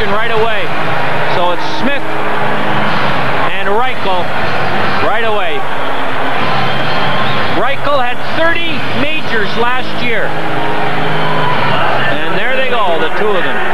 position right away. So it's Smyth and Rychel right away. Rychel had 30 majors last year. And there they go, the two of them.